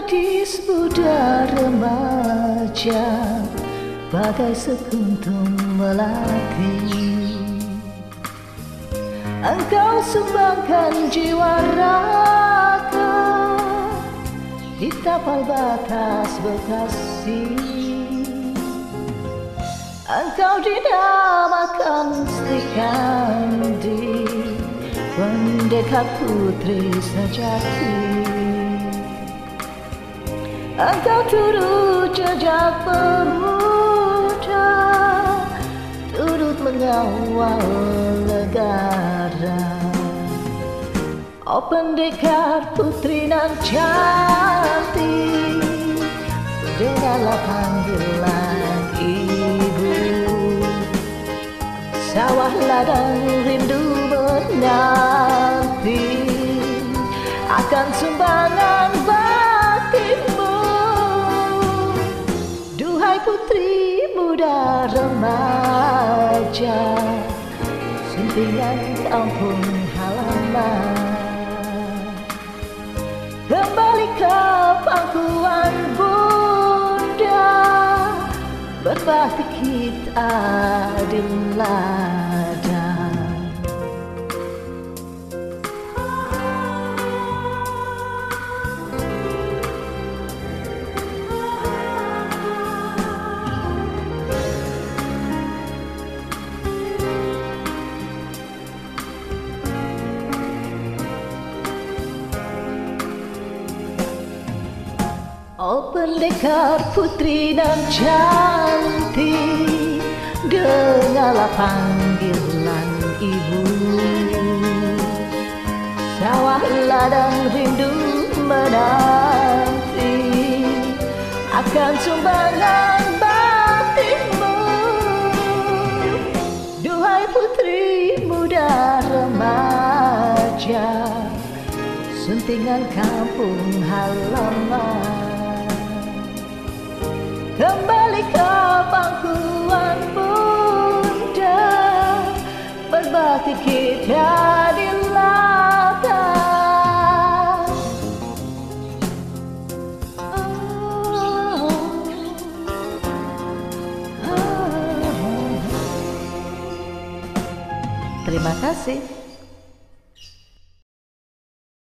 gadis muda remaja, bagai sekuntum melati. Engkau sumbangkan jiwa raga di tapal batas Bekasi. Engkau dinamakan Sri Kandi, pendekar putri sejati. Engkau turut jejak pemuda, turut mengawal negara. Oh pendekar putri nan cantik, dengarlah panggilan ibu. Sawah ladang rindu menanti akan sumbangan baktimu. Duhai putri muda remaja, suntingan kampung halaman. Kembali ke pangkuan bunda, berbakti kita di ladang. Oh pendekar putri nan cantik, dengarlah panggilan ibu. Sawah ladang rindu menanti akan sumbangan baktimu. Duhai putri muda remaja, suntingan kampung halaman. Kembali ke pangkuan bunda, berbakti kita di ladang. Terima kasih.